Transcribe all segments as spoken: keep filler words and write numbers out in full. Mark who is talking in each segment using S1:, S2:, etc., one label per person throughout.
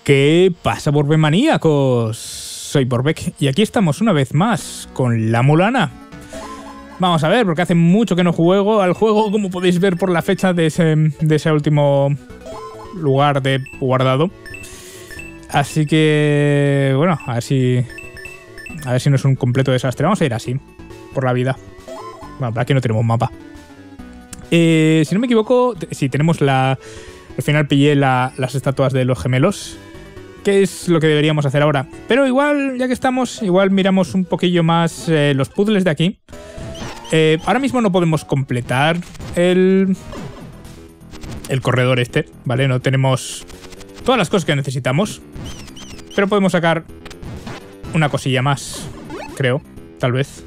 S1: ¿Qué pasa, Borbemaníacos? Soy Borbeck y aquí estamos una vez más con la Mulana. Vamos a ver, porque hace mucho que no juego al juego, como podéis ver por la fecha de ese, de ese último lugar de guardado. Así que, bueno, a ver si, a ver si no es un completo desastre. Vamos a ir así, por la vida. Bueno, aquí no tenemos mapa. Eh, si no me equivoco, sí, tenemos la... Al final pillé la, las estatuas de los gemelos, que es lo que deberíamos hacer ahora. Pero igual, ya que estamos, igual miramos un poquillo más eh, los puzzles de aquí. Eh, ahora mismo no podemos completar el, el corredor este, ¿vale? No tenemos todas las cosas que necesitamos, pero podemos sacar una cosilla más, creo, tal vez.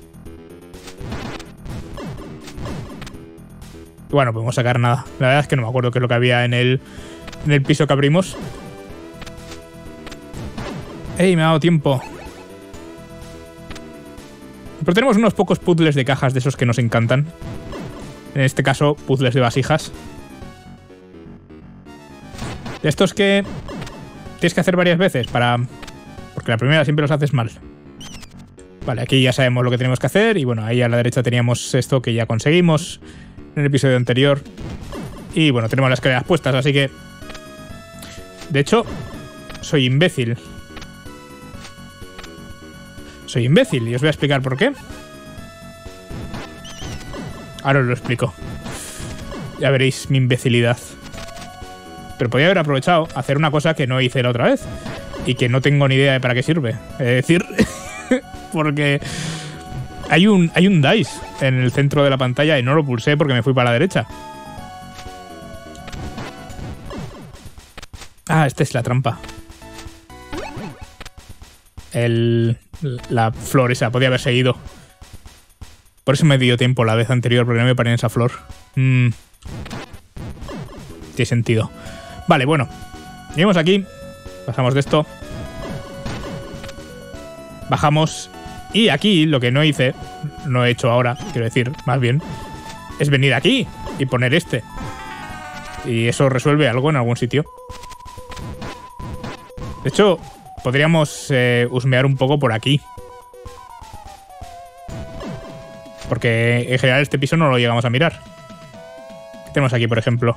S1: Bueno, no podemos sacar nada. La verdad es que no me acuerdo qué es lo que había en el, en el piso que abrimos. ¡Ey! Me ha dado tiempo. Pero tenemos unos pocos puzzles de cajas de esos que nos encantan. En este caso, puzzles de vasijas. De estos que tienes que hacer varias veces para... Porque la primera siempre los haces mal. Vale, aquí ya sabemos lo que tenemos que hacer. Y bueno, ahí a la derecha teníamos esto que ya conseguimos en el episodio anterior. Y bueno, tenemos las escaleras puestas, así que... De hecho, soy imbécil. Soy imbécil y os voy a explicar por qué. Ahora os lo explico. Ya veréis mi imbecilidad. Pero podría haber aprovechado a hacer una cosa que no hice la otra vez y que no tengo ni idea de para qué sirve. Es decir, porque hay un, hay un dice en el centro de la pantalla y no lo pulsé porque me fui para la derecha. Ah, esta es la trampa. El... La flor esa, podía haber seguido. Por eso me dio tiempo la vez anterior, porque no me paré en esa flor. Mm. Tiene sentido. Vale, bueno. Venimos aquí. Pasamos de esto. Bajamos. Y aquí lo que no hice, no he hecho ahora, quiero decir, más bien, es venir aquí y poner este. Y eso resuelve algo en algún sitio. De hecho... Podríamos eh, husmear un poco por aquí. Porque en general este piso no lo llegamos a mirar. ¿Qué tenemos aquí, por ejemplo?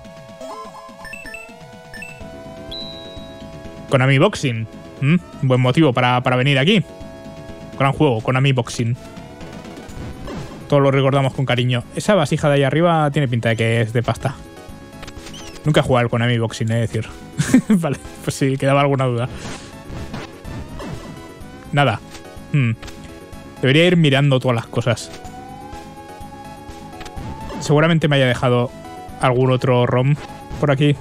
S1: Konami Boxing. ¿Mm? Un buen motivo para, para venir aquí. Gran juego, Konami Boxing. Todos lo recordamos con cariño. Esa vasija de ahí arriba tiene pinta de que es de pasta. Nunca he jugado al Konami Boxing, es decir. Vale, pues sí, quedaba alguna duda. Nada. Hmm. Debería ir mirando todas las cosas. Seguramente me haya dejado algún otro ROM por aquí.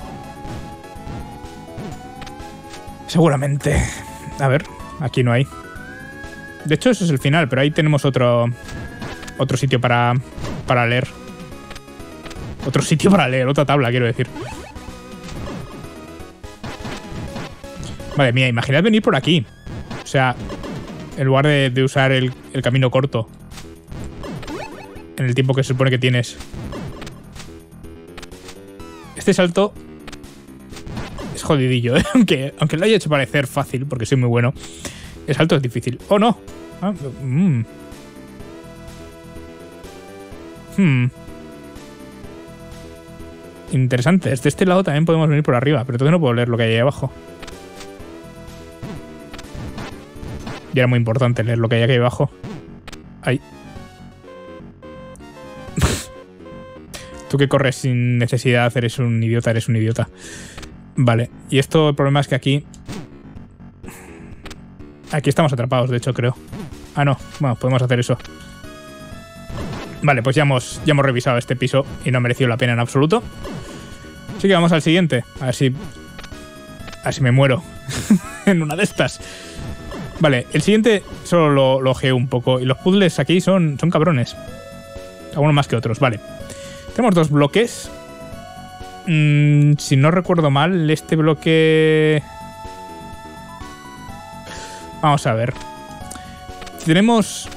S1: Seguramente. A ver, aquí no hay. De hecho, eso es el final, pero ahí tenemos otro otro sitio para, para leer. Otro sitio para leer, otra tabla, quiero decir. Madre mía, imaginad venir por aquí. O sea, en lugar de, de usar el, el camino corto. En el tiempo que se supone que tienes. Este salto es jodidillo, ¿eh? Aunque, aunque lo haya hecho parecer fácil, porque soy muy bueno. El salto es difícil. ¡Oh, no! Ah, mm. Hmm. Interesante. Desde este lado también podemos venir por arriba, pero entonces no puedo leer lo que hay ahí abajo. Y era muy importante leer lo que hay aquí abajo. Ahí. Tú que corres sin necesidad, eres un idiota, eres un idiota. Vale. Y esto, el problema es que aquí... Aquí estamos atrapados, de hecho, creo. Ah, no. Bueno, podemos hacer eso. Vale, pues ya hemos, ya hemos revisado este piso y no ha merecido la pena en absoluto. Así que vamos al siguiente. A ver si... A ver si me muero en una de estas. Vale, el siguiente solo lo, lo ojeo un poco. Y los puzzles aquí son, son cabrones. Algunos más que otros, vale. Tenemos dos bloques. Mm, si no recuerdo mal, este bloque... Vamos a ver. Tenemos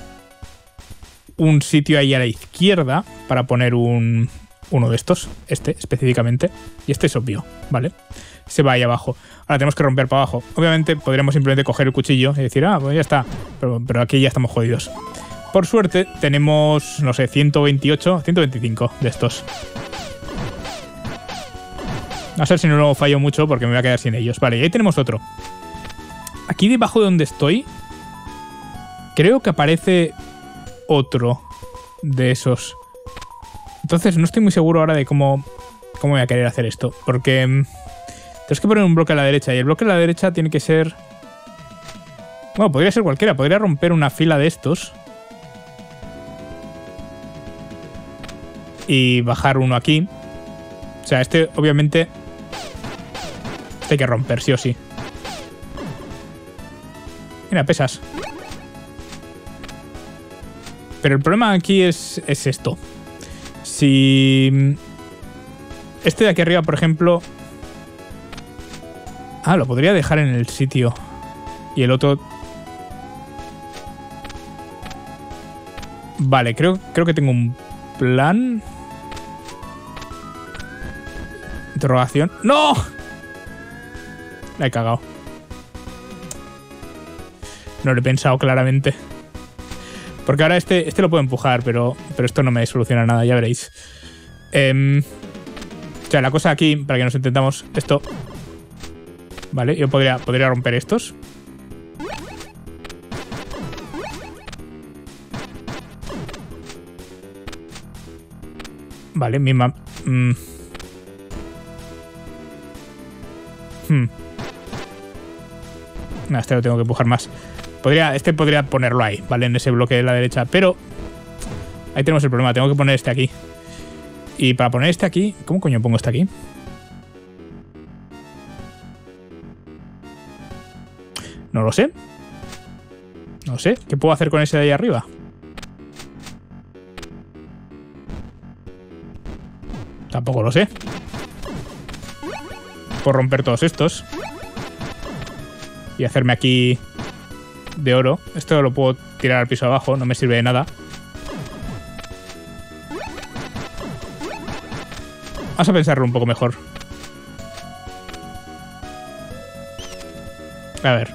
S1: un sitio ahí a la izquierda para poner un, uno de estos. Este, específicamente. Y este es obvio, ¿vale? se va ahí abajo. Ahora tenemos que romper para abajo. Obviamente podríamos simplemente coger el cuchillo y decir, ah, pues ya está. Pero, pero aquí ya estamos jodidos. Por suerte tenemos, no sé, ciento veintiocho, ciento veinticinco de estos. A ver si no lo fallo mucho porque me voy a quedar sin ellos. Vale, y ahí tenemos otro. Aquí debajo de donde estoy, creo que aparece otro de esos. Entonces no estoy muy seguro ahora de cómo, cómo voy a querer hacer esto. Porque mmm, tenemos que poner un bloque a la derecha. Y el bloque a la derecha tiene que ser... Bueno, podría ser cualquiera. Podría romper una fila de estos. Y bajar uno aquí. O sea, este obviamente... Este hay que romper, sí o sí. Mira, pesas. Pero el problema aquí es, es esto. Si... Este de aquí arriba, por ejemplo... Ah, lo podría dejar en el sitio. Y el otro... Vale, creo, creo que tengo un plan... Interrogación. ¡No! La he cagado. No lo he pensado claramente. Porque ahora este, este lo puedo empujar, pero, pero esto no me soluciona nada, ya veréis. Eh, o sea, la cosa aquí, para que nos entendamos, esto... Vale, yo podría, podría romper estos. Vale, misma... Mm. Hmm. No, este lo tengo que empujar más. Podría, este podría ponerlo ahí, ¿vale? En ese bloque de la derecha. Pero ahí tenemos el problema. Tengo que poner este aquí. Y para poner este aquí... ¿Cómo coño pongo este aquí? No lo sé. No sé. ¿Qué puedo hacer con ese de ahí arriba? Tampoco lo sé. Puedo romper todos estos. Y hacerme aquí de oro. Esto lo puedo tirar al piso abajo. No me sirve de nada. Vamos a pensarlo un poco mejor. A ver.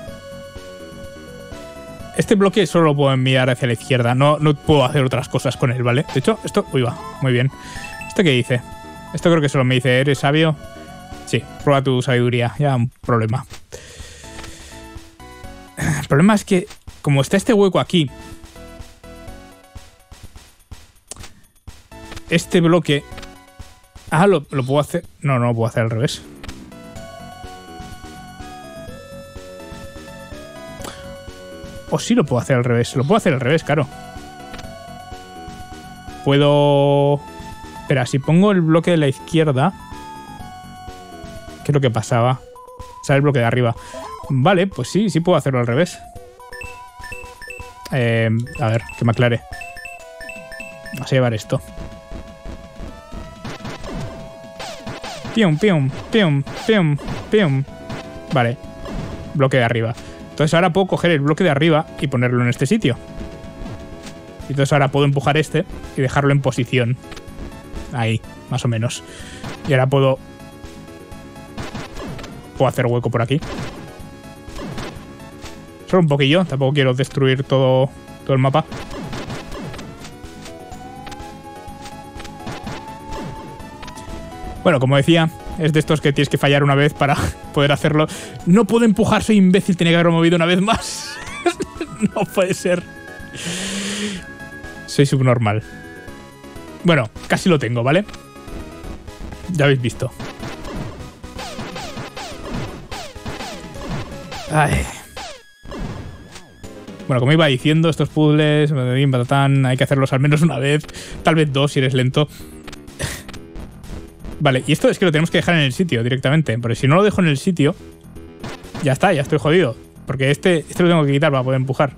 S1: Este bloque solo lo puedo enviar hacia la izquierda. No, no puedo hacer otras cosas con él, ¿vale? De hecho, esto... Uy, va. Muy bien. ¿Esto qué dice? Esto creo que solo me dice, ¿eres sabio? Sí, prueba tu sabiduría. Ya, un problema. El problema es que, como está este hueco aquí, este bloque... Ah, lo, lo puedo hacer... No, no lo puedo hacer al revés. O sí lo puedo hacer al revés. Lo puedo hacer al revés, claro. Puedo... Espera, si pongo el bloque de la izquierda... ¿Qué es lo que pasaba? Sale el bloque de arriba. Vale, pues sí, sí puedo hacerlo al revés. Eh, a ver, que me aclare. Vamos a llevar esto. Pium, pium, pium, pium, pium. Vale. Bloque de arriba. Entonces ahora puedo coger el bloque de arriba y ponerlo en este sitio. Y entonces ahora puedo empujar este y dejarlo en posición. Ahí, más o menos. Y ahora puedo... Puedo hacer hueco por aquí. Solo un poquillo. Tampoco quiero destruir todo, todo el mapa. Bueno, como decía, es de estos que tienes que fallar una vez para poder hacerlo. No puedo empujar, soy imbécil, tenía que haberlo movido una vez más. No puede ser. Soy subnormal. Bueno, casi lo tengo, ¿vale? Ya habéis visto. Ay. Bueno, como iba diciendo, estos puzzles, hay que hacerlos al menos una vez. Tal vez dos si eres lento. Vale, y esto es que lo tenemos que dejar en el sitio directamente. Porque si no lo dejo en el sitio, ya está, ya estoy jodido. Porque este, este lo tengo que quitar para poder empujar.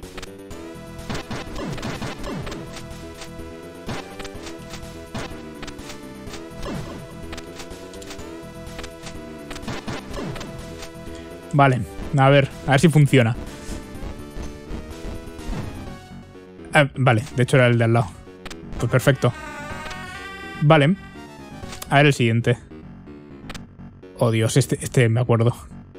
S1: Vale, a ver, a ver si funciona. Ah, vale, de hecho era el de al lado. Pues perfecto. Vale. A ver el siguiente. Oh, Dios, este, este me acuerdo.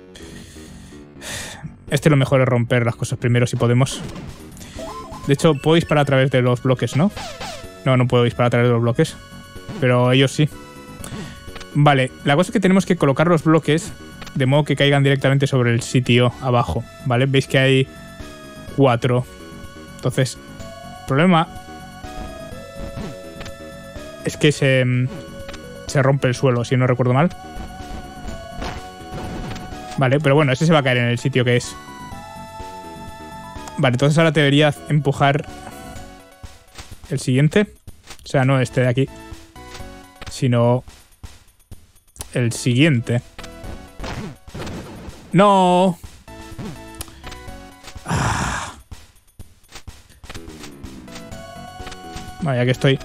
S1: Este lo mejor es romper las cosas primero si podemos. De hecho, puedo disparar a través de los bloques, ¿no? No, no puedo disparar a través de los bloques. Pero ellos sí. Vale, la cosa es que tenemos que colocar los bloques de modo que caigan directamente sobre el sitio abajo, ¿vale? Veis que hay cuatro. Entonces, el problema es que se, se rompe el suelo, si no recuerdo mal. Vale, pero bueno, ese se va a caer en el sitio que es. Vale, entonces ahora te debería empujar el siguiente. O sea, no este de aquí, sino el siguiente. ¡No! Ah. Vale, aquí estoy.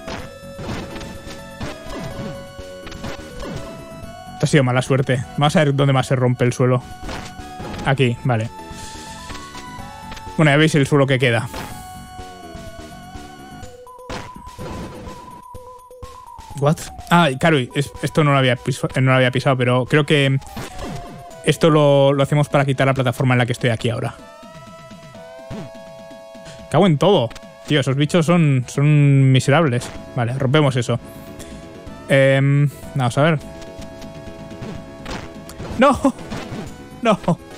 S1: Esto ha sido mala suerte. Vamos a ver dónde más se rompe el suelo. Aquí, vale. Bueno, ya veis el suelo que queda. ¿What? Ah, claro, es, esto no lo, había piso, no lo había pisado, pero creo que esto lo, lo hacemos para quitar la plataforma en la que estoy aquí ahora. Cago en todo. Tío, esos bichos son, son miserables. Vale, rompemos eso. Eh, vamos a ver. ¡No! ¡No!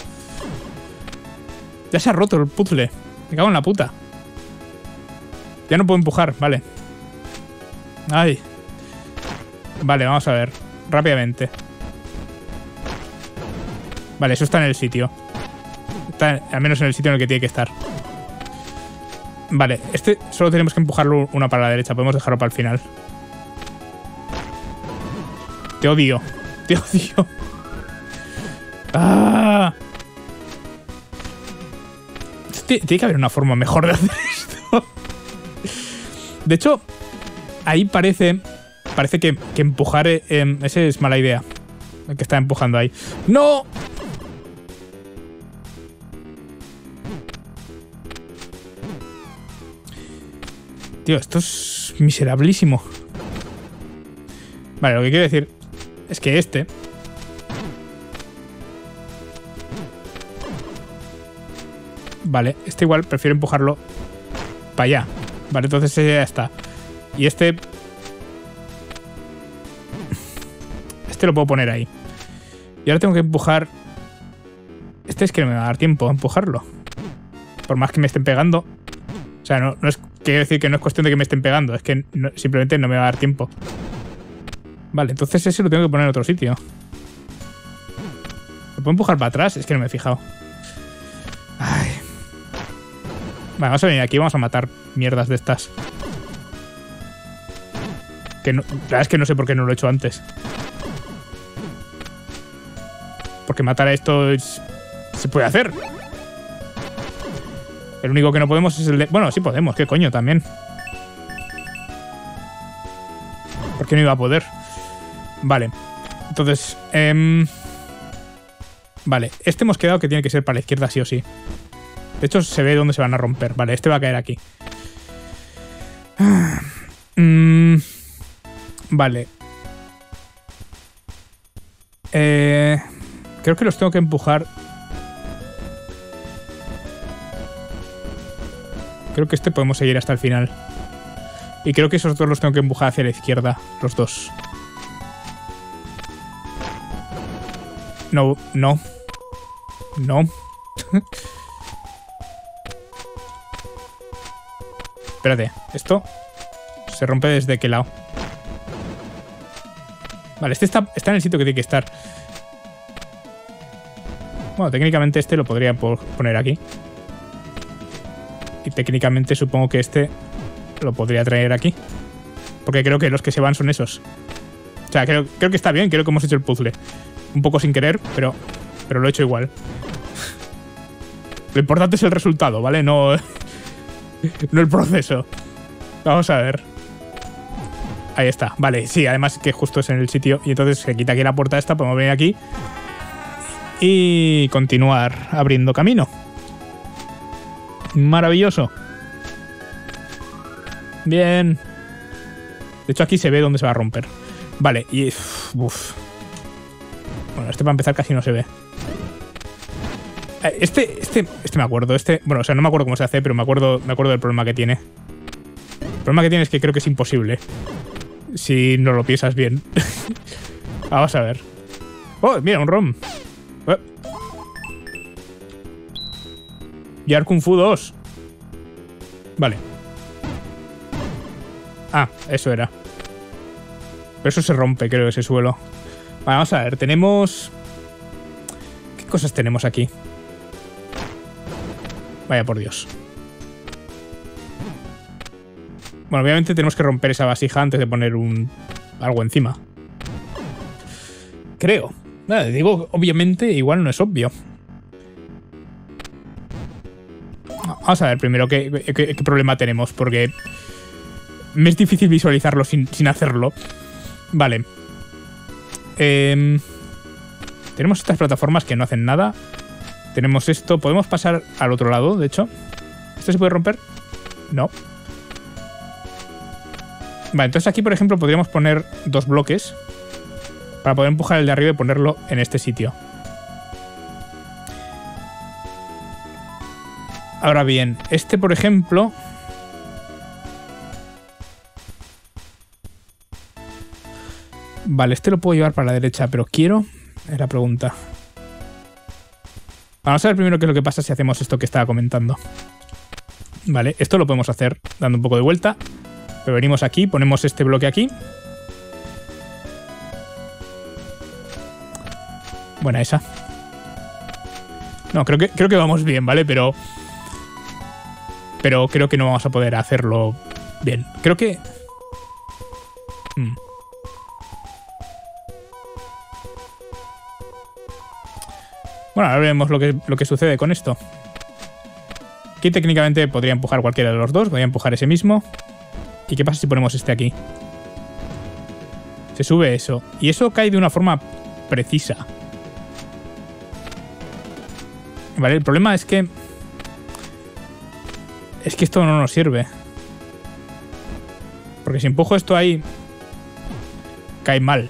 S1: Ya se ha roto el puzzle. Me cago en la puta. Ya no puedo empujar, vale. Ay. Vale, vamos a ver. Rápidamente. Vale, eso está en el sitio. Está al menos en el sitio en el que tiene que estar. Vale, este solo tenemos que empujarlo una para la derecha. Podemos dejarlo para el final. Te odio. Te odio. ¡Ah! Tiene que haber una forma mejor de hacer esto. De hecho, ahí parece... Parece que, que empujar... Eh, ese es mala idea. El que está empujando ahí. ¡No! Tío, esto es miserablísimo. Vale, lo que quiero decir es que este... Vale, este igual prefiero empujarlo para allá. Vale, entonces ese ya está. Y este... Este lo puedo poner ahí. Y ahora tengo que empujar... Este es que no me va a dar tiempo a empujarlo. Por más que me estén pegando. O sea, no, no es... Quiero decir que no es cuestión de que me estén pegando. Es que no, simplemente no me va a dar tiempo. Vale, entonces ese lo tengo que poner en otro sitio. ¿Lo puedo empujar para atrás? Es que no me he fijado. Ay. Vale, vamos a venir aquí y vamos a matar mierdas de estas. Que no, la verdad es que no sé por qué no lo he hecho antes. Porque matar a esto es, se puede hacer. El único que no podemos es el de... Bueno, sí podemos, qué coño, también. ¿Por qué no iba a poder? Vale. Entonces... Eh, vale, este hemos quedado que tiene que ser para la izquierda sí o sí. De hecho, se ve dónde se van a romper. Vale, este va a caer aquí. Mm, vale. Eh, creo que los tengo que empujar... Creo que este podemos seguir hasta el final. Y creo que esos dos los tengo que empujar hacia la izquierda. Los dos. No, no. No. Espérate. ¿Esto se rompe desde qué lado? Vale, este está, está en el sitio que tiene que estar. Bueno, técnicamente este lo podría poner aquí. Y técnicamente supongo que este lo podría traer aquí. Porque creo que los que se van son esos. O sea, creo, creo que está bien. Creo que hemos hecho el puzzle. Un poco sin querer, pero, pero lo he hecho igual. Lo importante es el resultado, ¿vale? No, no el proceso. Vamos a ver. Ahí está. Vale, sí, además que justo es en el sitio. Y entonces se quita aquí la puerta esta. Podemos venir aquí y continuar abriendo camino. Maravilloso. Bien. De hecho, aquí se ve dónde se va a romper. Vale, y... Uf. Bueno, este para empezar casi no se ve. Este, este, este me acuerdo. Este, bueno, o sea, no me acuerdo cómo se hace, pero me acuerdo, me acuerdo del problema que tiene. El problema que tiene es que creo que es imposible. Si no lo piensas bien. Vamos a ver. Oh, mira, un ROM. Oh. Yar Kung Fu dos. Vale. Ah, eso era. Pero eso se rompe, creo, ese suelo. Vale, vamos a ver. Tenemos... ¿Qué cosas tenemos aquí? Vaya por Dios. Bueno, obviamente tenemos que romper esa vasija antes de poner un... algo encima. Creo. Nada, digo, obviamente, igual no es obvio. Vamos a ver primero qué, qué, qué problema tenemos, porque me es difícil visualizarlo sin, sin hacerlo. Vale. Eh, tenemos estas plataformas que no hacen nada. Tenemos esto. Podemos pasar al otro lado, de hecho. ¿Esto se puede romper? No. Vale, entonces aquí, por ejemplo, podríamos poner dos bloques para poder empujar el de arriba y ponerlo en este sitio. Ahora bien, este, por ejemplo... Vale, este lo puedo llevar para la derecha, pero quiero... Es la pregunta. Vamos a ver primero qué es lo que pasa si hacemos esto que estaba comentando. Vale, esto lo podemos hacer dando un poco de vuelta. Pero venimos aquí, ponemos este bloque aquí. Buena esa. No, creo que, creo que vamos bien, ¿vale? Pero... Pero creo que no vamos a poder hacerlo bien. Creo que... Hmm. Bueno, ahora veremos lo que, lo que sucede con esto. Aquí técnicamente podría empujar cualquiera de los dos. Voy a empujar ese mismo. ¿Y qué pasa si ponemos este aquí? Se sube eso. Y eso cae de una forma precisa. Vale, el problema es que... Es que esto no nos sirve. Porque si empujo esto ahí... Cae mal.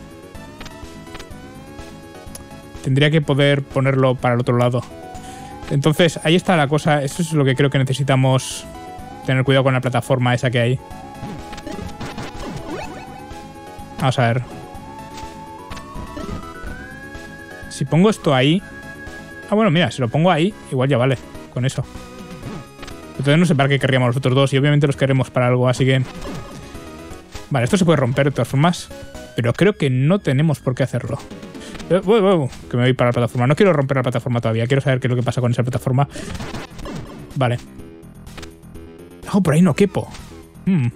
S1: Tendría que poder ponerlo para el otro lado. Entonces, ahí está la cosa. Eso es lo que creo que necesitamos tener cuidado con la plataforma esa que hay. Vamos a ver. Si pongo esto ahí... Ah, bueno, mira, si lo pongo ahí, igual ya vale con eso. Entonces no sé para qué querríamos los otros dos. Y obviamente los queremos para algo, así que... Vale, esto se puede romper de todas formas. Pero creo que no tenemos por qué hacerlo. Uh, uh, uh, que me voy para la plataforma. No quiero romper la plataforma todavía. Quiero saber qué es lo que pasa con esa plataforma. Vale. Oh, por ahí no quepo. Hmm.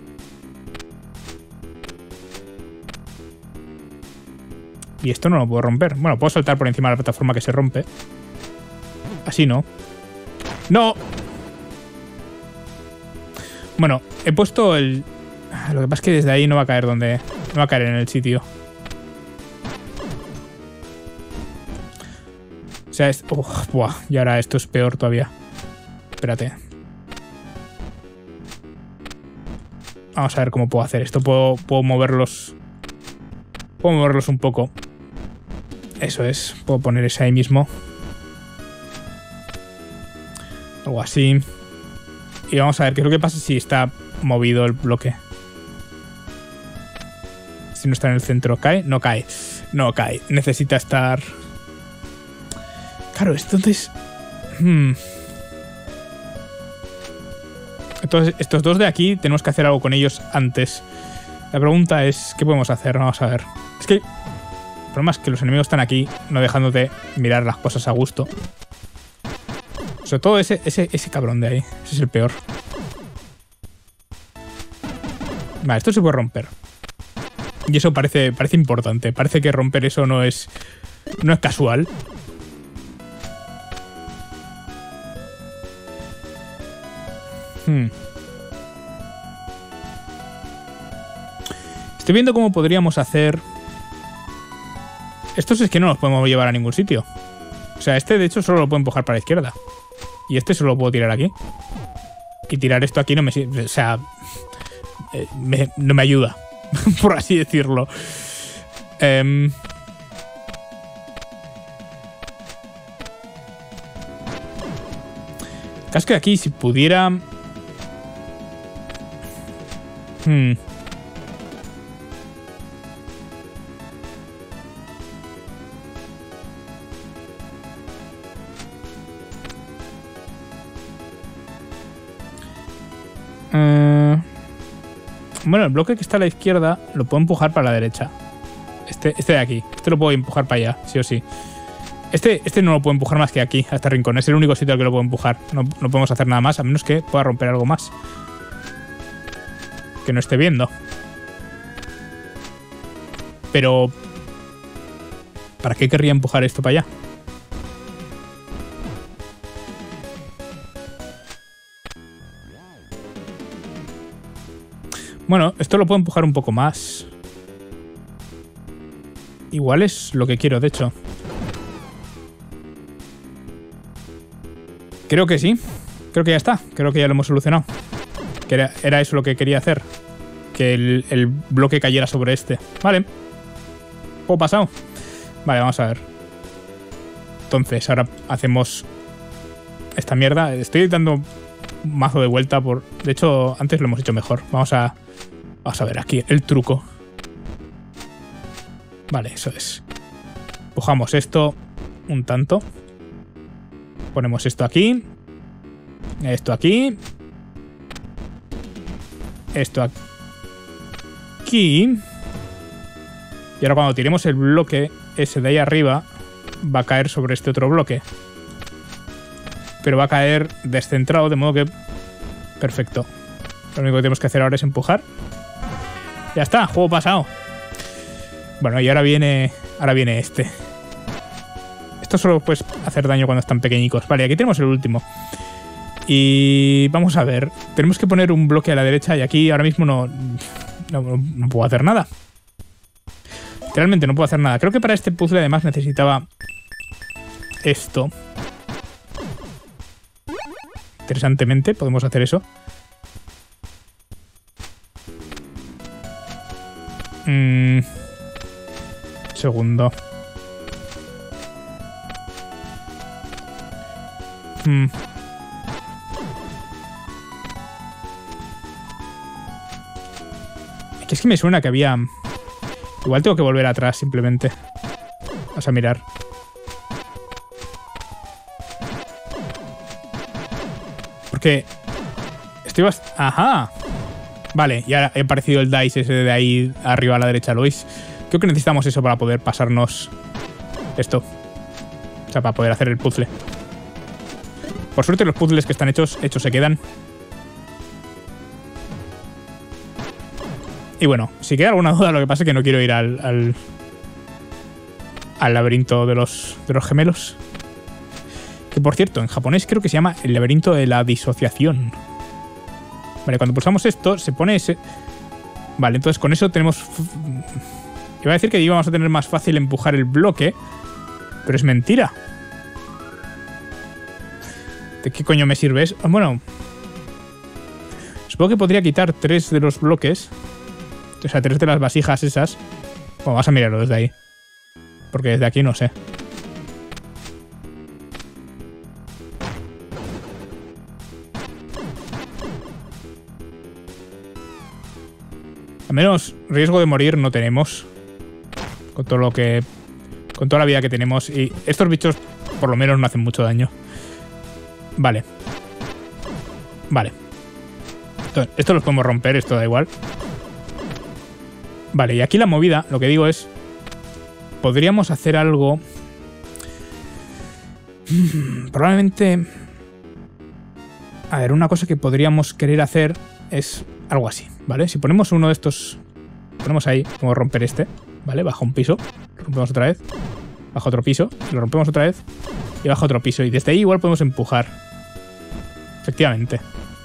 S1: Y esto no lo puedo romper. Bueno, puedo saltar por encima de la plataforma que se rompe. Así no. ¡No! Bueno, he puesto el... Lo que pasa es que desde ahí no va a caer donde... No va a caer en el sitio. O sea, es... Oh, buah, y ahora esto es peor todavía. Espérate. Vamos a ver cómo puedo hacer esto. Puedo, puedo moverlos... Puedo moverlos un poco. Eso es. Puedo poner ese ahí mismo. Algo así. Y vamos a ver qué es lo que pasa si está movido el bloque. Si no está en el centro. ¿Cae? No cae. No cae. Necesita estar... Claro, entonces... Hmm. Entonces, estos dos de aquí tenemos que hacer algo con ellos antes. La pregunta es, ¿qué podemos hacer? Vamos a ver. Es que... El problema es que los enemigos están aquí, no dejándote mirar las cosas a gusto. Sobre todo ese, ese, ese cabrón de ahí. Ese es el peor. Vale, esto se puede romper. Y eso parece, parece importante. Parece que romper eso no es... No es casual. Hmm. Estoy viendo cómo podríamos hacer... Estos es que no los podemos llevar a ningún sitio. O sea, este de hecho solo lo puedo empujar para la izquierda. Y este solo lo puedo tirar aquí. Y tirar esto aquí no me sirve. O sea... Eh, me, no me ayuda. Por así decirlo. Eh, Es que aquí, si pudiera... Hmm. Uh... Bueno, el bloque que está a la izquierda lo puedo empujar para la derecha. Este, este de aquí. Este lo puedo empujar para allá, sí o sí. Este, este no lo puedo empujar más que aquí, a este rincón. Es el único sitio al que lo puedo empujar. No, no podemos hacer nada más, a menos que pueda romper algo más. Que no esté viendo. Pero... ¿para qué querría empujar esto para allá? Bueno, esto lo puedo empujar un poco más. Igual es lo que quiero, de hecho. Creo que sí. Creo que ya está. Creo que ya lo hemos solucionado. Que era, era eso lo que quería hacer. Que el, el bloque cayera sobre este. Vale. Juego pasado. Vale, vamos a ver. Entonces, ahora hacemos esta mierda. Estoy dando un mazo de vuelta por... De hecho, antes lo hemos hecho mejor. Vamos a... Vamos a ver aquí el truco. Vale, eso es. Empujamos esto un tanto. Ponemos esto aquí. Esto aquí. Esto aquí. Y ahora cuando tiremos el bloque ese de ahí arriba, va a caer sobre este otro bloque. Pero va a caer descentrado, de modo que... Perfecto. Lo único que tenemos que hacer ahora es empujar. Ya está, juego pasado. Bueno, y ahora viene... Ahora viene este. Esto solo puedes hacer daño cuando están pequeñicos. Vale, aquí tenemos el último. Y vamos a ver. Tenemos que poner un bloque a la derecha y aquí ahora mismo no... No, no puedo hacer nada. Literalmente no puedo hacer nada. Creo que para este puzzle además necesitaba... Esto. Interesantemente, podemos hacer eso. Mm. Segundo. Mm. Es que me suena que había... Igual tengo que volver atrás simplemente. Vamos a mirar. Porque... Estoy bastante... Ajá. Vale, ya ha aparecido el dice ese de ahí arriba a la derecha, ¿lo veis? Creo que necesitamos eso para poder pasarnos esto. O sea, para poder hacer el puzzle. Por suerte los puzzles que están hechos, hechos se quedan. Y bueno, si queda alguna duda, lo que pasa es que no quiero ir al... Al, al laberinto de los, de los gemelos. Que por cierto, en japonés creo que se llama el laberinto de la disociación. Vale, cuando pulsamos esto, se pone ese... Vale, entonces con eso tenemos... Iba a decir que íbamos a tener más fácil empujar el bloque, pero es mentira. ¿De qué coño me sirve eso? Bueno... Supongo que podría quitar tres de los bloques. O sea, tres de las vasijas esas. Bueno, vamos a mirarlo desde ahí. Porque desde aquí no sé. Al menos riesgo de morir no tenemos. Con todo lo que... Con toda la vida que tenemos. Y estos bichos por lo menos no hacen mucho daño. Vale. Vale. Entonces, esto lo podemos romper, esto da igual. Vale, y aquí la movida, lo que digo es... Podríamos hacer algo... Probablemente... A ver, una cosa que podríamos querer hacer es algo así, ¿vale? Si ponemos uno de estos... Ponemos ahí, podemos romper este, ¿vale? Baja un piso, lo rompemos otra vez. Baja otro piso, lo rompemos otra vez. Y baja otro piso, y desde ahí igual podemos empujar. Efectivamente.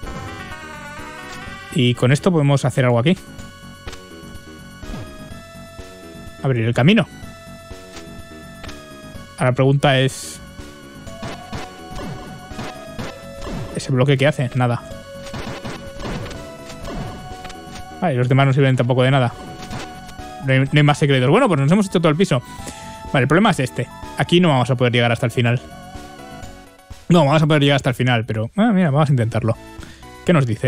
S1: Y con esto podemos hacer algo aquí. Abrir el camino. Ahora la pregunta es... ¿Ese bloque qué hace? Nada. Vale, los demás no sirven tampoco de nada. No hay, no hay más secretos. Bueno, pues nos hemos hecho todo el piso. Vale, el problema es este. Aquí no vamos a poder llegar hasta el final. No, vamos a poder llegar hasta el final, pero... Ah, mira, vamos a intentarlo. ¿Qué nos dice?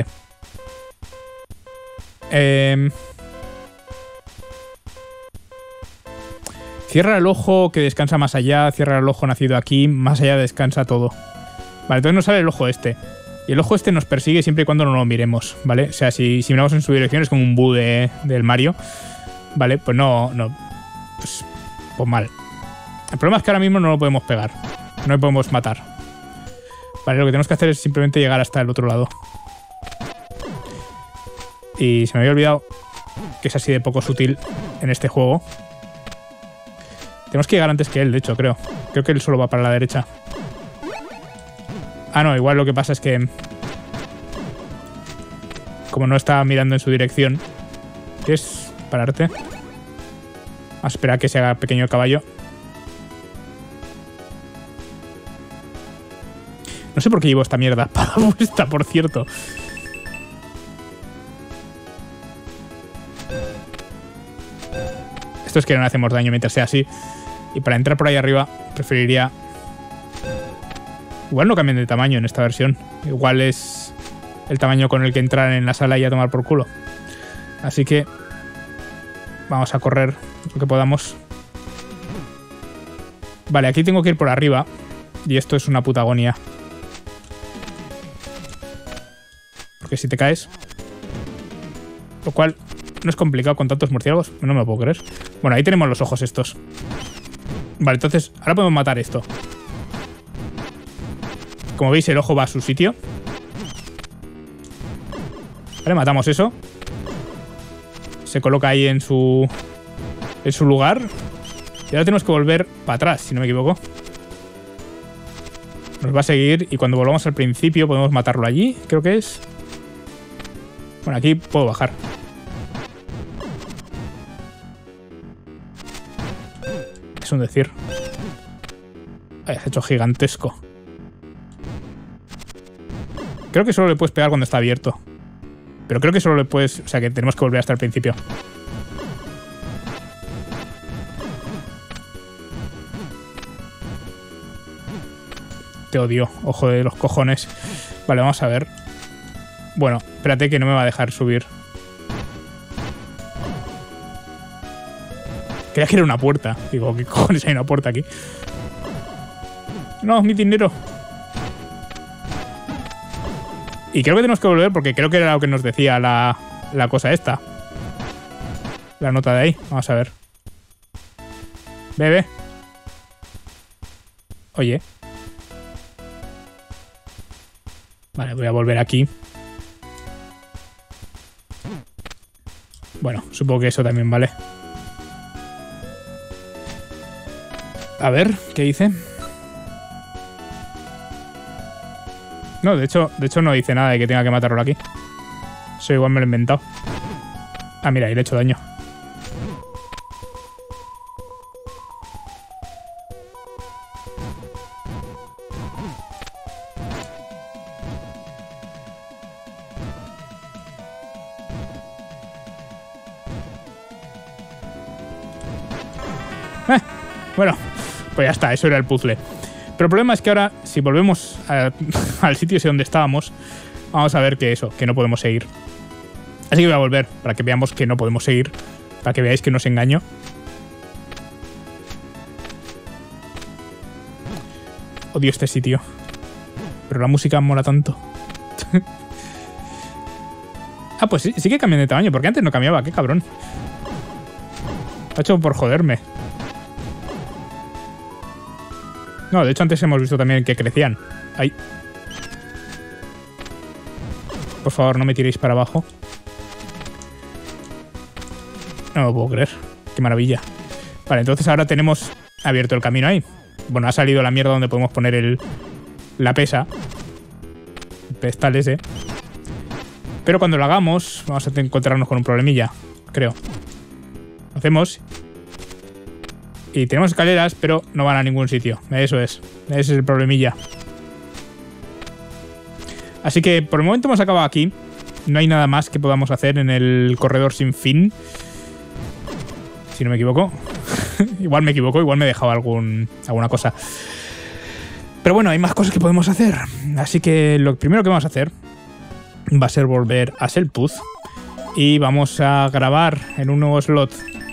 S1: Eh... Cierra el ojo que descansa más allá, cierra el ojo nacido aquí, más allá descansa todo. Vale, entonces nos sale el ojo este. Y el ojo este nos persigue siempre y cuando no lo miremos, ¿vale? O sea, si, si miramos en su dirección es como un bu de, del Mario. Vale, pues no... no pues, pues mal. El problema es que ahora mismo no lo podemos pegar. No lo podemos matar. Vale, lo que tenemos que hacer es simplemente llegar hasta el otro lado. Y se me había olvidado que es así de poco sutil en este juego. Tenemos que llegar antes que él, de hecho, creo. Creo que él solo va para la derecha. Ah, no, igual lo que pasa es que... Como no está mirando en su dirección... ¿Quieres pararte? A esperar a que se haga pequeño el caballo. No sé por qué llevo esta mierda para puesta, por cierto. Esto es que no le hacemos daño mientras sea así. Y para entrar por ahí arriba, preferiría... Igual no cambian de tamaño en esta versión. Igual es el tamaño con el que entrar en la sala y a tomar por culo. Así que... Vamos a correr lo que podamos. Vale, aquí tengo que ir por arriba. Y esto es una puta agonía. Porque si te caes... Lo cual no es complicado con tantos murciélagos. No me lo puedo creer. Bueno, ahí tenemos los ojos estos. Vale, entonces ahora podemos matar esto. Como veis, el ojo va a su sitio. Vale, matamos eso. Se coloca ahí en su... En su lugar. Y ahora tenemos que volver para atrás, si no me equivoco. Nos va a seguir y cuando volvamos al principio podemos matarlo allí, creo que es. Bueno, aquí puedo bajar. Es un decir. Ay, has hecho gigantesco. Creo que solo le puedes pegar cuando está abierto. Pero creo que solo le puedes... O sea, que tenemos que volver hasta el principio. Te odio, ojo de los cojones. Vale, vamos a ver. Bueno, espérate que no me va a dejar subir. Creía que era una puerta. Digo, ¿qué cojones hay una puerta aquí? No, mi dinero. Y creo que tenemos que volver porque creo que era lo que nos decía la, la cosa esta. La nota de ahí. Vamos a ver. Bebe. Oye. Vale, voy a volver aquí. Bueno, supongo que eso también vale. A ver, ¿qué hice? No, de hecho, de hecho no dice nada de que tenga que matarlo aquí. Eso igual me lo he inventado. Ah, mira, y le he hecho daño. Eh, bueno, pues ya está, eso era el puzzle. Pero el problema es que ahora, si volvemos a, al sitio ese donde estábamos, vamos a ver que eso, que no podemos seguir. Así que voy a volver para que veamos que no podemos seguir, para que veáis que no os engaño. Odio este sitio. Pero la música mola tanto. Ah, pues sí, sí que cambian de tamaño, porque antes no cambiaba, qué cabrón. Lo ha hecho por joderme. No, de hecho antes hemos visto también que crecían. Ahí. Por favor, no me tiréis para abajo. No me lo puedo creer. Qué maravilla. Vale, entonces ahora tenemos abierto el camino ahí. Bueno, ha salido la mierda donde podemos poner el, la pesa. El pedestal ese. Pero cuando lo hagamos, vamos a encontrarnos con un problemilla. Creo. Lo hacemos. Y tenemos escaleras, pero no van a ningún sitio. Eso es. Ese es el problemilla. Así que por el momento hemos acabado aquí. No hay nada más que podamos hacer en el corredor sin fin. Si no me equivoco. Igual me equivoco, igual me he dejado algún, alguna cosa. Pero bueno, hay más cosas que podemos hacer. Así que lo primero que vamos a hacer va a ser volver a Selputh. Y vamos a grabar en un nuevo slot.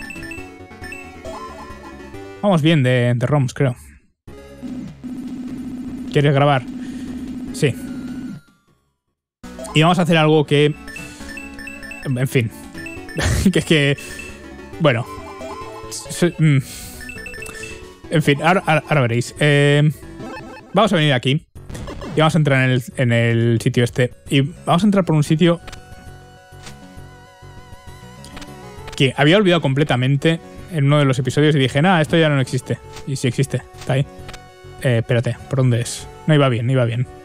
S1: Vamos bien de, de ROMs, creo. ¿Quieres grabar? Sí. Y vamos a hacer algo que... En fin. que es que... Bueno. En fin, ahora, ahora, ahora veréis. Eh, vamos a venir aquí. Y vamos a entrar en el, en el sitio este. Y vamos a entrar por un sitio... que había olvidado completamente en uno de los episodios y dije, nada, esto ya no existe. Y sí existe, está ahí. Eh, espérate, ¿por dónde es? No iba bien, no iba bien.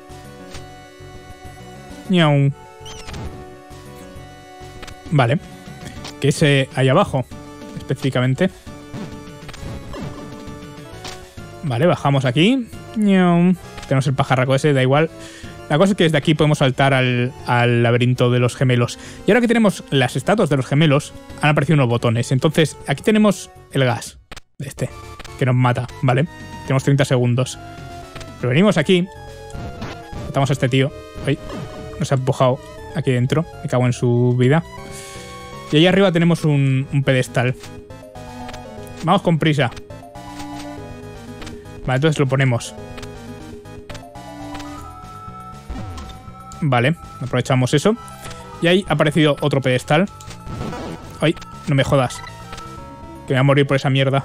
S1: Ñau. Vale. Que es eh, ahí abajo, específicamente. Vale, bajamos aquí. Ñau. Tenemos el pajarraco ese, da igual. La cosa es que desde aquí podemos saltar al, al laberinto de los gemelos. Y ahora que tenemos las estatuas de los gemelos, han aparecido unos botones. Entonces, aquí tenemos el gas. Este, que nos mata, ¿vale? Tenemos treinta segundos. Pero venimos aquí. Matamos a este tío. Ay, nos ha empujado aquí dentro. Me cago en su vida. Y ahí arriba tenemos un, un pedestal. Vamos con prisa. Vale, entonces lo ponemos. Vale, aprovechamos eso. Y ahí ha aparecido otro pedestal. Ay, no me jodas. Que me voy a morir por esa mierda.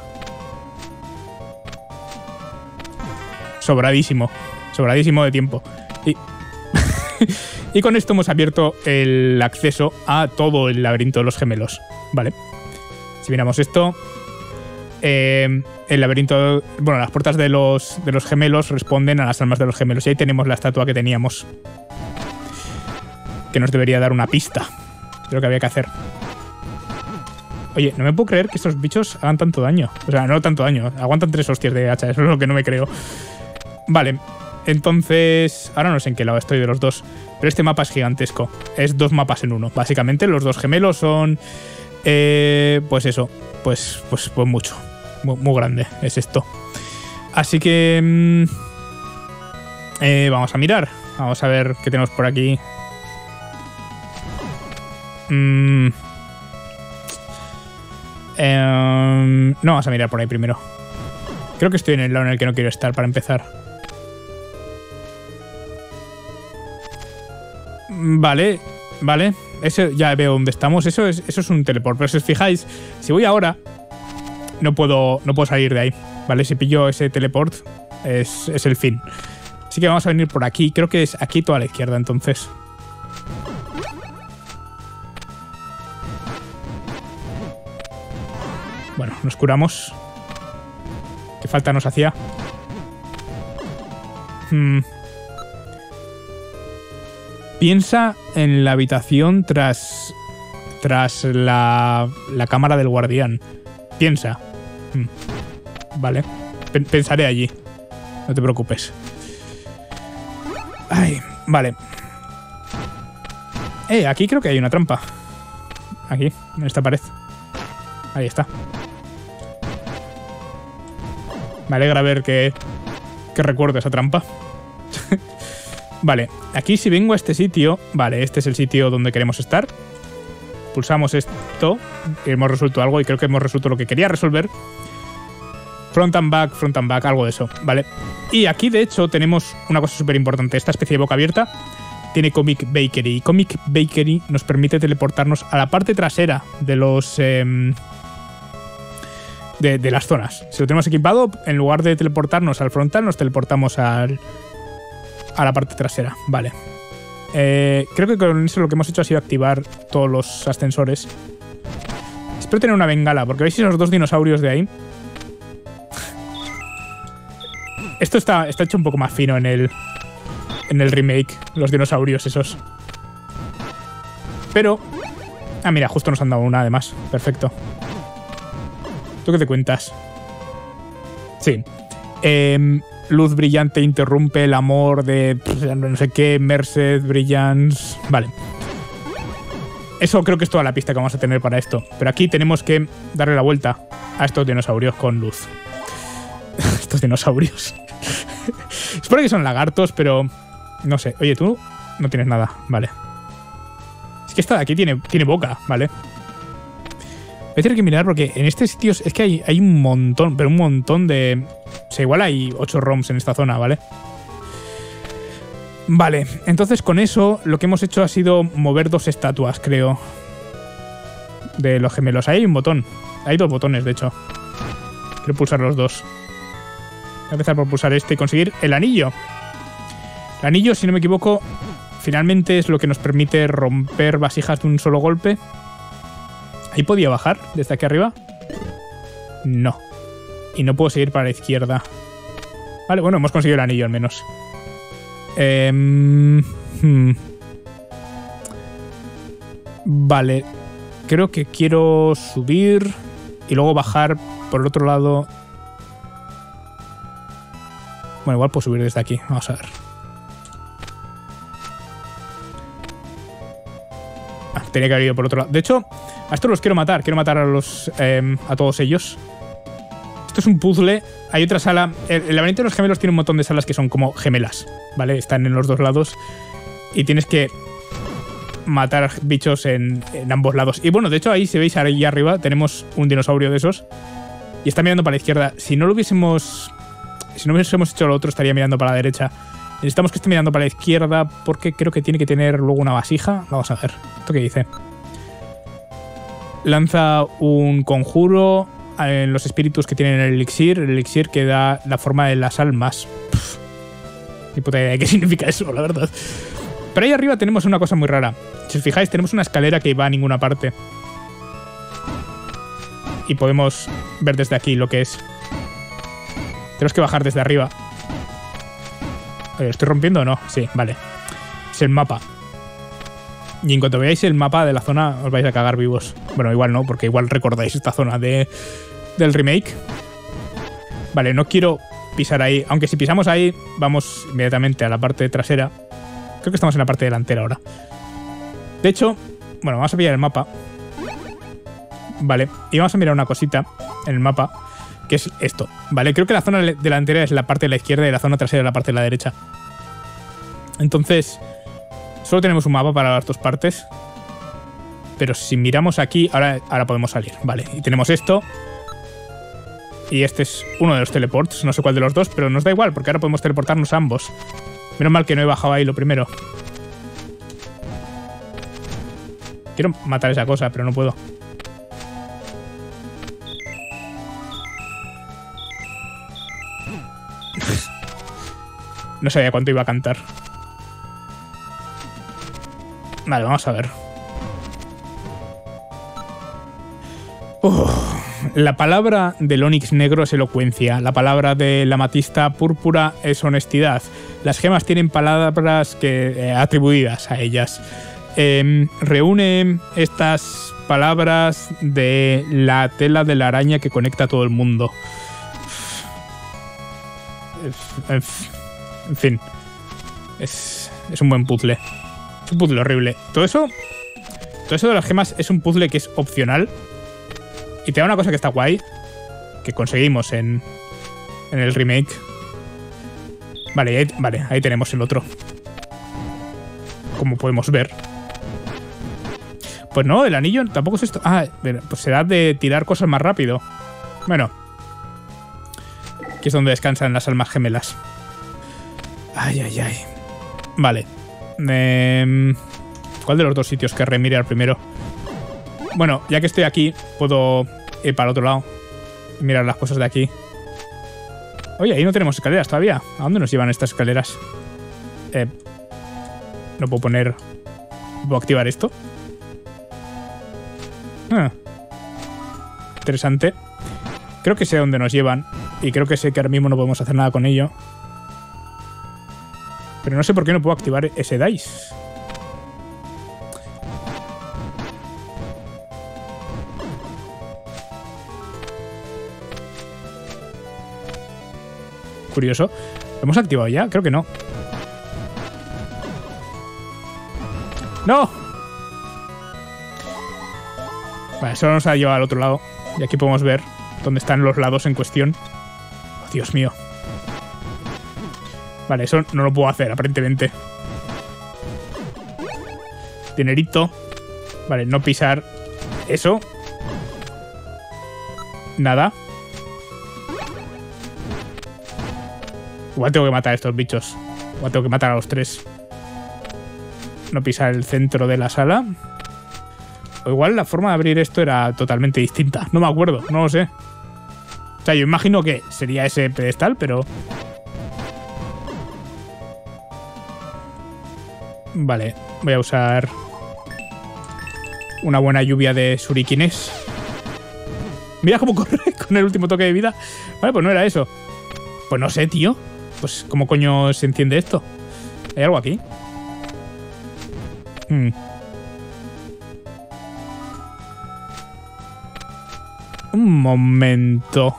S1: Sobradísimo. Sobradísimo de tiempo. Y, y con esto hemos abierto el acceso a todo el laberinto de los gemelos. Vale. Si miramos esto... Eh, el laberinto... Bueno, las puertas de los, de los gemelos responden a las almas de los gemelos. Y ahí tenemos la estatua que teníamos. Que nos debería dar una pista de lo que había que hacer. Oye, no me puedo creer que estos bichos hagan tanto daño. O sea, no tanto daño. Aguantan tres hostias de hacha. Eso es lo que no me creo. Vale. Entonces... Ahora no sé en qué lado estoy de los dos. Pero este mapa es gigantesco. Es dos mapas en uno. Básicamente, los dos gemelos son... Eh, pues eso. Pues, pues, pues mucho. Muy, muy grande es esto. Así que... Mmm, eh, vamos a mirar. Vamos a ver qué tenemos por aquí. Mm. Eh, no, vamos a mirar por ahí primero. Creo que estoy en el lado en el que no quiero estar para empezar. Vale, vale. Ese, ya veo dónde estamos. Eso es, eso es un teleport. Pero si os fijáis, si voy ahora, no puedo, no puedo salir de ahí. Vale, si pillo ese teleport, es, es el fin. Así que vamos a venir por aquí. Creo que es aquí toda a la izquierda, entonces. Bueno, nos curamos. ¿Qué falta nos hacía? Hmm. Piensa en la habitación tras... Tras la... La cámara del guardián. Piensa. Hmm. Vale. P- pensaré allí. No te preocupes. Ay, vale. Eh, aquí creo que hay una trampa. Aquí, en esta pared. Ahí está. Me alegra ver que, que recuerdo esa trampa. Vale, aquí si vengo a este sitio... Vale, este es el sitio donde queremos estar. Pulsamos esto. Hemos resuelto algo y creo que hemos resuelto lo que quería resolver. Front and back, front and back, algo de eso. Vale. Y aquí, de hecho, tenemos una cosa súper importante. Esta especie de boca abierta tiene Comic Bakery. Y Comic Bakery nos permite teleportarnos a la parte trasera de los... Eh, De, de las zonas. Si lo tenemos equipado, en lugar de teleportarnos al frontal, nos teleportamos al, a la parte trasera. Vale. Eh, creo que con eso lo que hemos hecho ha sido activar todos los ascensores. Espero tener una bengala, porque veis esos dos dinosaurios de ahí. Esto está, está hecho un poco más fino en el, en el remake, los dinosaurios esos. Pero... Ah, mira, justo nos han dado una además. Perfecto. ¿Tú qué te cuentas? Sí. Eh, luz brillante interrumpe el amor de... no sé qué, Merced, Brillance... Vale. Eso creo que es toda la pista que vamos a tener para esto. Pero aquí tenemos que darle la vuelta a estos dinosaurios con luz. Estos dinosaurios. Supone que son lagartos, pero... No sé. Oye, tú no tienes nada. Vale. Es que esta de aquí tiene, tiene boca, ¿vale? Voy a tener que mirar porque en este sitio es que hay, hay un montón, pero un montón de... O sea, igual hay ocho ROMs en esta zona, ¿vale? Vale, entonces con eso lo que hemos hecho ha sido mover dos estatuas, creo. De los gemelos. Ahí hay un botón. Hay dos botones, de hecho. Quiero pulsar los dos. Voy a empezar por pulsar este y conseguir el anillo. El anillo, si no me equivoco, finalmente es lo que nos permite romper vasijas de un solo golpe. ¿Ahí podía bajar desde aquí arriba? No. Y no puedo seguir para la izquierda. Vale, bueno, hemos conseguido el anillo al menos. Eh, hmm. Vale. Creo que quiero subir y luego bajar por el otro lado. Bueno, igual puedo subir desde aquí. Vamos a ver. Ah, tenía que haber ido por otro lado. De hecho, a estos los quiero matar. Quiero matar a los eh, a todos ellos. Esto es un puzzle. Hay otra sala. El, el laberinto de los gemelos tiene un montón de salas que son como gemelas, ¿vale? Están en los dos lados. Y tienes que matar bichos en, en ambos lados. Y bueno, de hecho ahí, si veis ahí arriba, tenemos un dinosaurio de esos. Y está mirando para la izquierda. Si no lo hubiésemos... Si no hubiésemos hecho lo otro, estaría mirando para la derecha. Necesitamos que esté mirando para la izquierda porque creo que tiene que tener luego una vasija. Vamos a ver. ¿Esto qué dice? Lanza un conjuro en los espíritus que tienen el elixir. El elixir que da la forma de las almas. Pff, ni puta idea de qué significa eso, la verdad. Pero ahí arriba tenemos una cosa muy rara. Si os fijáis, tenemos una escalera que va a ninguna parte. Y podemos ver desde aquí lo que es. Tenemos que bajar desde arriba. ¿Lo estoy rompiendo o no? Sí, vale. Es el mapa. Y en cuanto veáis el mapa de la zona, os vais a cagar vivos. Bueno, igual no, porque igual recordáis esta zona de, del remake. Vale, no quiero pisar ahí. Aunque si pisamos ahí, vamos inmediatamente a la parte trasera. Creo que estamos en la parte delantera ahora. De hecho, bueno, vamos a pillar el mapa. Vale, y vamos a mirar una cosita en el mapa, que es esto. Vale, creo que la zona delantera es la parte de la izquierda y la zona trasera es la parte de la derecha. Entonces, solo tenemos un mapa para las dos partes. Pero si miramos aquí, ahora, ahora podemos salir. Vale, y tenemos esto. Y este es uno de los teleports. No sé cuál de los dos, pero nos da igual, porque ahora podemos teleportarnos a ambos. Menos mal que no he bajado ahí lo primero. Quiero matar esa cosa, pero no puedo. No sabía cuánto iba a cantar. Vale, vamos a ver. Uf. La palabra del onix negro es elocuencia. La palabra de la amatista púrpura es honestidad. Las gemas tienen palabras que, eh, atribuidas a ellas. Eh, reúne estas palabras de la tela de la araña que conecta a todo el mundo. En fin. Es, es un buen puzzle. Es un puzzle horrible. Todo eso... Todo eso de las gemas es un puzzle que es opcional. Y te da una cosa que está guay, que conseguimos en, en el remake. Vale ahí, vale, ahí tenemos el otro. Como podemos ver. Pues no, el anillo tampoco es esto. Ah, pues será de tirar cosas más rápido. Bueno. Aquí es donde descansan las almas gemelas. Ay, ay, ay. Vale. Eh, ¿Cuál de los dos sitios querré mirar primero? Bueno, ya que estoy aquí, puedo ir para el otro lado y mirar las cosas de aquí. Oye, ahí no tenemos escaleras todavía. ¿A dónde nos llevan estas escaleras? Eh, no puedo poner... ¿Puedo activar esto? Ah. Interesante. Creo que sé dónde nos llevan. Y creo que sé que ahora mismo no podemos hacer nada con ello. Pero no sé por qué no puedo activar ese dice. Curioso. ¿Lo hemos activado ya? Creo que no. ¡No! Vale, solo nos ha llevado al otro lado. Y aquí podemos ver dónde están los lados en cuestión. Oh, Dios mío. Vale, eso no lo puedo hacer, aparentemente. Dinerito. Vale, no pisar eso. Nada. Igual tengo que matar a estos bichos. Igual tengo que matar a los tres. No pisar el centro de la sala. O igual la forma de abrir esto era totalmente distinta. No me acuerdo, no lo sé. O sea, yo imagino que sería ese pedestal, pero... Vale, voy a usar una buena lluvia de shurikines. Mira cómo corre con el último toque de vida. Vale, pues no era eso. Pues no sé, tío. Pues ¿cómo coño se enciende esto? ¿Hay algo aquí? Hmm. Un momento.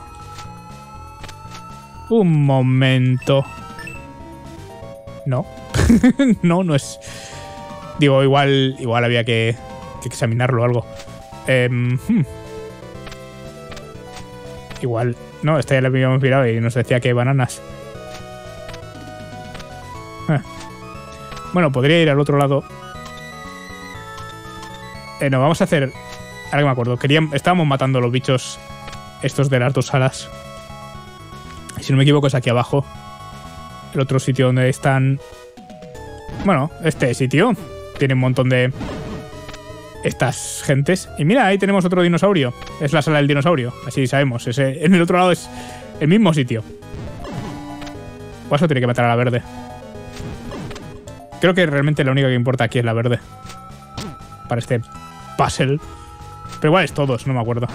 S1: Un momento. No. No, no es... Digo, igual igual había que, que examinarlo o algo. Eh, hmm. Igual... No, esta ya la habíamos mirado y nos decía que hay bananas. Eh. Bueno, podría ir al otro lado. Eh, no, vamos a hacer... Ahora que me acuerdo. Queríamos, estábamos matando a los bichos estos de las dos salas. Si no me equivoco es aquí abajo. El otro sitio donde están... Bueno, este sitio tiene un montón de estas gentes. Y mira, ahí tenemos otro dinosaurio. Es la sala del dinosaurio, así sabemos. Ese, en el otro lado es el mismo sitio. Por eso tiene que matar a la verde. Creo que realmente la única que importa aquí es la verde. Para este puzzle. Pero igual es todos, no me acuerdo.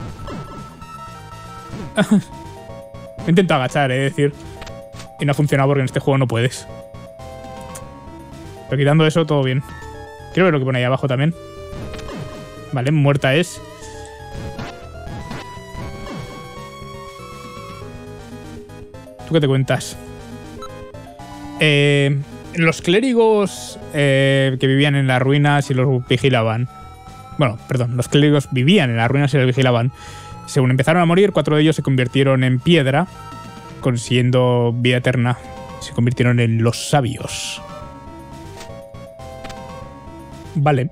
S1: He intentado agachar, es decir. Y no ha funcionado porque en este juego no puedes. Pero quitando eso, todo bien. Quiero ver lo que pone ahí abajo también. Vale, muerta es. ¿Tú qué te cuentas? Eh, los clérigos eh, que vivían en las ruinas y los vigilaban. Bueno, perdón, los clérigos vivían en las ruinas y los vigilaban. Según empezaron a morir, cuatro de ellos se convirtieron en piedra, consiguiendo vida eterna. Se convirtieron en los sabios. Vale.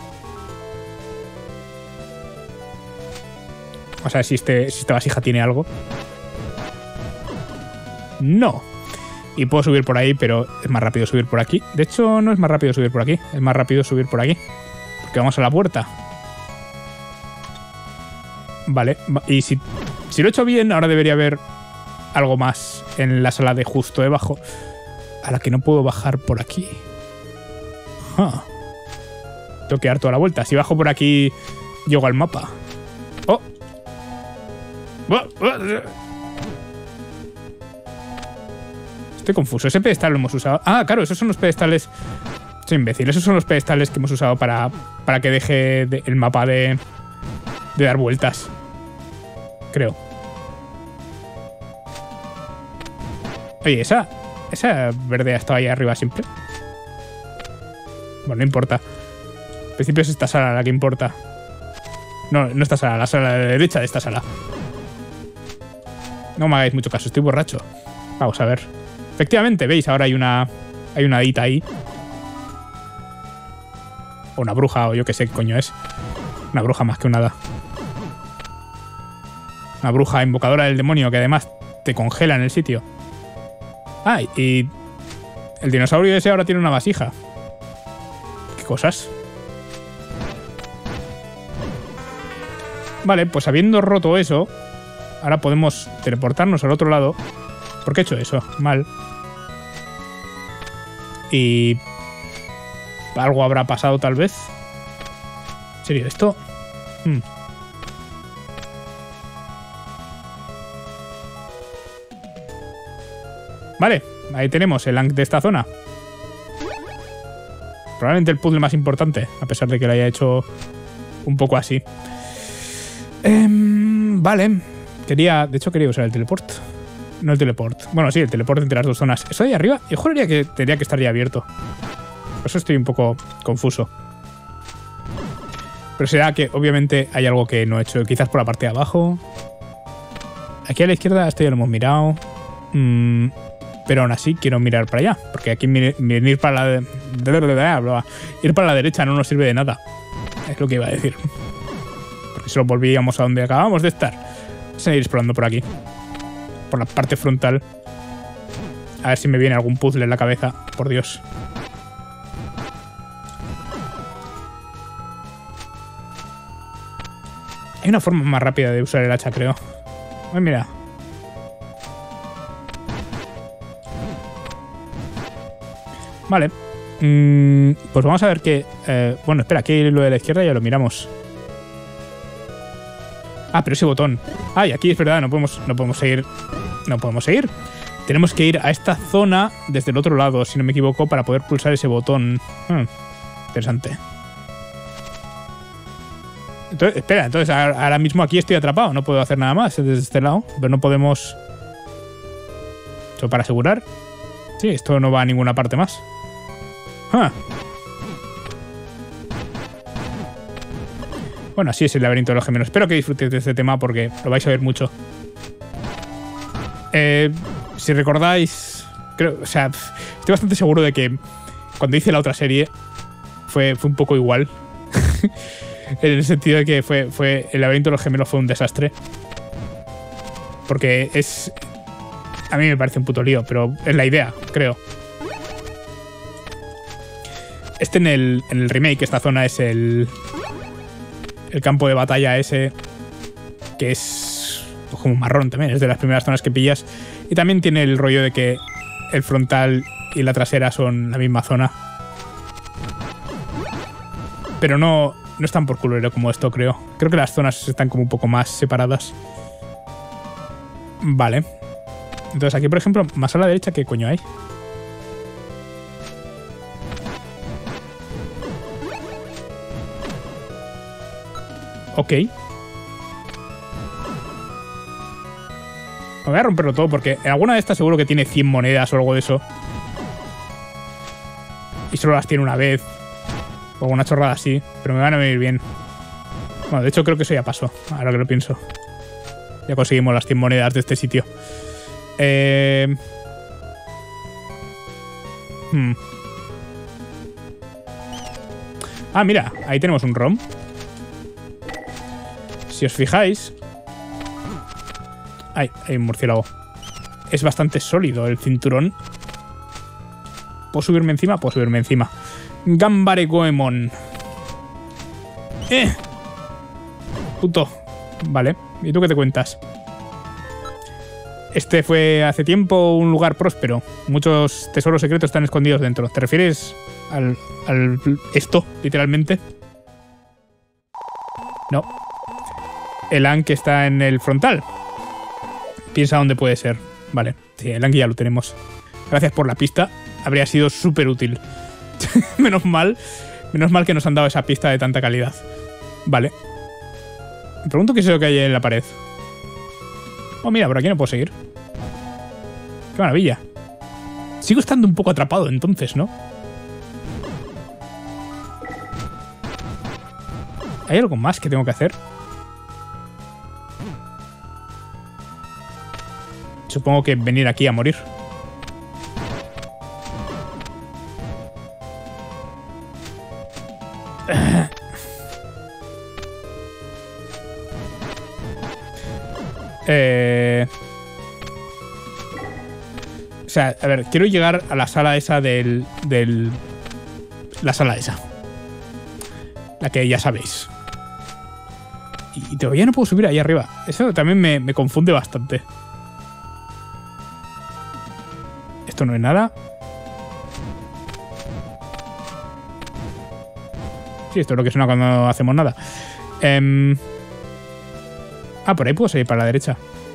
S1: Vamos a ver si, este, si esta vasija tiene algo. No. Y puedo subir por ahí, pero es más rápido subir por aquí. De hecho, no es más rápido subir por aquí. Es más rápido subir por aquí. Porque vamos a la puerta. Vale. Y si, si lo he hecho bien, ahora debería haber algo más en la sala de justo debajo. A la que no puedo bajar por aquí. Huh. Tengo que dar toda la vuelta. Si bajo por aquí, llego al mapa. ¡Oh! Estoy confuso. Ese pedestal lo hemos usado. Ah, claro, esos son los pedestales... Soy imbécil. Esos son los pedestales que hemos usado para, para que deje de, el mapa de, de dar vueltas. Creo. Oye, esa... Esa verde ha estado ahí arriba siempre. Bueno, no importa. En principio es esta sala la que importa. No, no esta sala, la sala de la derecha de esta sala. No me hagáis mucho caso, estoy borracho. Vamos a ver. Efectivamente, veis, ahora hay una... Hay una hadita ahí. O una bruja, o yo qué sé qué coño es. Una bruja más que un hada. Una bruja invocadora del demonio que además te congela en el sitio. Ah, y... El dinosaurio ese ahora tiene una vasija. ¿Qué cosas? Vale, pues habiendo roto eso, ahora podemos teleportarnos al otro lado. ¿Por qué he hecho eso? Mal. Y... algo habrá pasado tal vez. ¿En serio esto? Hmm. Vale, ahí tenemos el Ankh de esta zona. Probablemente el puzzle más importante, a pesar de que lo haya hecho un poco así. Eh, vale. Quería... De hecho, quería usar el teleport. No el teleport. Bueno, sí, el teleport entre las dos zonas. Eso de ahí arriba, yo juraría que tendría que estar ya abierto. Por eso estoy un poco confuso. Pero será que obviamente hay algo que no he hecho. Quizás por la parte de abajo. Aquí a la izquierda, esto ya lo hemos mirado. Mm, Pero aún así quiero mirar para allá, porque aquí venir para la... ir para la derecha no nos sirve de nada. Es lo que iba a decir. Porque si lo volvíamos a donde acabamos de estar. Vamos a ir explorando por aquí. Por la parte frontal. A ver si me viene algún puzzle en la cabeza. Por Dios. Hay una forma más rápida de usar el hacha, creo. Ay, mira. Vale. Mm, pues vamos a ver qué... Eh, bueno, espera, aquí lo de la izquierda ya lo miramos. Ah, pero ese botón. Ah, y aquí es verdad, no podemos, no podemos seguir. No podemos seguir. Tenemos que ir a esta zona desde el otro lado, si no me equivoco, para poder pulsar ese botón. Hmm, interesante. Entonces, espera, entonces ahora mismo aquí estoy atrapado. No puedo hacer nada más desde este lado. Pero no podemos... ¿Esto para asegurar? Sí, esto no va a ninguna parte más. Ah. Bueno, así es el laberinto de los gemelos. Espero que disfrutéis de este tema porque lo vais a ver mucho. Eh, si recordáis... Creo, o sea, estoy bastante seguro de que cuando hice la otra serie fue, fue un poco igual. En el sentido de que fue, fue el laberinto de los gemelos fue un desastre. Porque es... A mí me parece un puto lío, pero es la idea, creo. Este en el, en el remake, esta zona es el... El campo de batalla ese, que es como marrón también, es de las primeras zonas que pillas. Y también tiene el rollo de que el frontal y la trasera son la misma zona. Pero no, no es tan por culero como esto, creo. Creo que las zonas están como un poco más separadas. Vale. Entonces aquí, por ejemplo, más a la derecha, ¿qué coño hay? Ok. Me voy a romperlo todo porque en alguna de estas seguro que tiene cien monedas o algo de eso. Y solo las tiene una vez. O una chorrada así. Pero me van a venir bien. Bueno, de hecho creo que eso ya pasó. Ahora que lo pienso. Ya conseguimos las cien monedas de este sitio. Eh... Hmm. Ah, mira. Ahí tenemos un ROM. Si os fijáis... Ay, hay un murciélago. Es bastante sólido el cinturón. ¿Puedo subirme encima? Puedo subirme encima. Gambare Goemon. ¡Eh! Puto. Vale. ¿Y tú qué te cuentas? Este fue hace tiempo un lugar próspero. Muchos tesoros secretos están escondidos dentro. ¿Te refieres al, al esto, literalmente? No. El Ankh está en el frontal. Piensa dónde puede ser. Vale, sí, el Ankh ya lo tenemos. Gracias por la pista. Habría sido súper útil. Menos mal. Menos mal que nos han dado esa pista de tanta calidad. Vale. Me pregunto qué es lo que hay en la pared. Oh, mira, por aquí no puedo seguir. Qué maravilla. Sigo estando un poco atrapado entonces, ¿no? ¿Hay algo más que tengo que hacer? Supongo que venir aquí a morir. Eh... O sea, a ver, quiero llegar a la sala esa del... del... La sala esa. La que ya sabéis. Y todavía no puedo subir ahí arriba. Eso también me, me confunde bastante. Esto no es nada. Sí, esto es lo que suena cuando no hacemos nada. Eh... Ah, por ahí puedo salir para la derecha.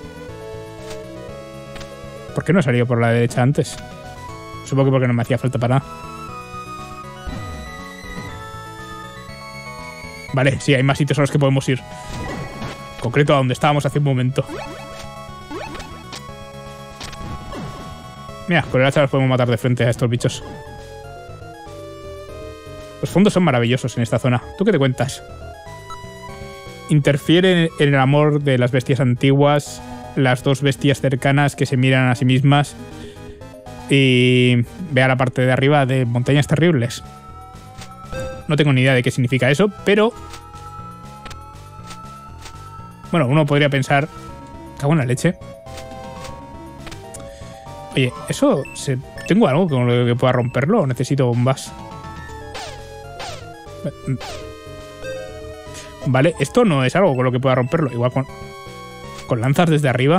S1: ¿Por qué no he salido por la derecha antes? Supongo que porque no me hacía falta para nada. Vale, sí, hay más sitios a los que podemos ir. En concreto a donde estábamos hace un momento. Mira, con el hacha los podemos matar de frente a estos bichos. Los fondos son maravillosos en esta zona. ¿Tú qué te cuentas? Interfiere en el amor de las bestias antiguas, las dos bestias cercanas que se miran a sí mismas. y vea la parte de arriba de montañas terribles. No tengo ni idea de qué significa eso, pero... Bueno, uno podría pensar... Cago en la leche. Oye, ¿eso se... ¿Tengo algo con lo que pueda romperlo o necesito bombas? Vale, esto no es algo con lo que pueda romperlo. Igual con... Con lanzas desde arriba.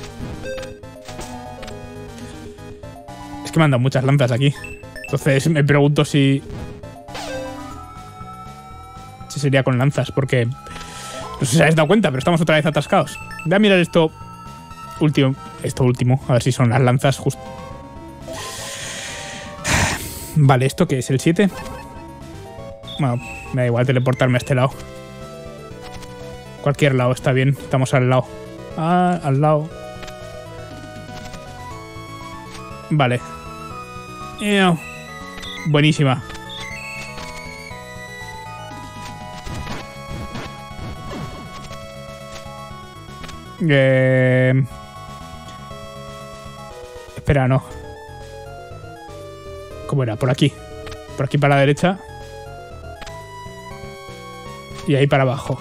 S1: Es que me han dado muchas lanzas aquí. Entonces me pregunto si... Si sería con lanzas, porque... No sé si os habéis dado cuenta, pero estamos otra vez atascados. Voy a mirar esto último. Esto último, a ver si son las lanzas justo. Vale, ¿esto qué es? ¿El siete? Bueno, me da igual teleportarme a este lado. Cualquier lado está bien, estamos al lado. Ah, al lado. Vale. Eo. Buenísima. Eh... Espera, no. ¿Cómo era? Por aquí. Por aquí para la derecha. Y ahí para abajo.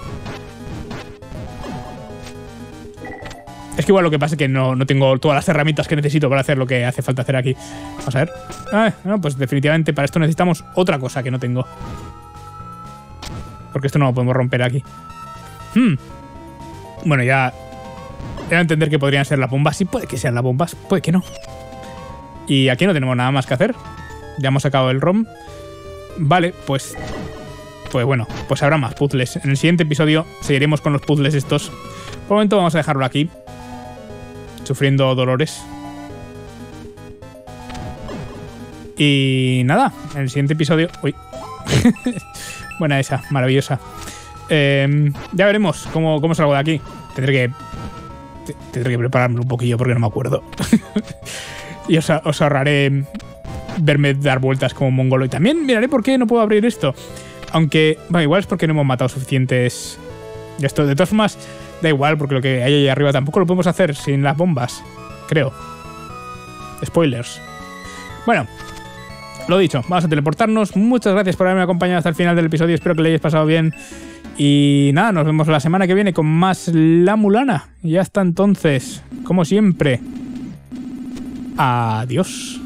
S1: Es que igual lo que pasa es que no, no tengo todas las herramientas que necesito para hacer lo que hace falta hacer aquí. Vamos a ver. Ah, no, pues definitivamente para esto necesitamos otra cosa que no tengo. Porque esto no lo podemos romper aquí. Hmm. Bueno, ya... Era entender que podrían ser las bombas. Sí, puede que sean las bombas, puede que no. Y aquí no tenemos nada más que hacer. Ya hemos sacado el ROM. Vale, pues... Pues bueno, pues habrá más puzzles. En el siguiente episodio seguiremos con los puzzles estos. Por el momento vamos a dejarlo aquí. Sufriendo dolores. Y nada, en el siguiente episodio... Uy. Buena esa, maravillosa. Eh, ya veremos cómo, cómo salgo de aquí. Tendré que... Tendré que prepararme un poquillo porque no me acuerdo. Y os, os ahorraré verme dar vueltas como un mongolo. Y también miraré por qué no puedo abrir esto. Aunque, bueno, igual es porque no hemos matado suficientes... De esto. De todas formas, da igual, porque lo que hay ahí arriba tampoco lo podemos hacer sin las bombas. Creo. Spoilers. Bueno, lo dicho, vamos a teleportarnos. Muchas gracias por haberme acompañado hasta el final del episodio. Espero que le hayáis pasado bien. Y nada, nos vemos la semana que viene con más La Mulana. Y hasta entonces, como siempre, adiós.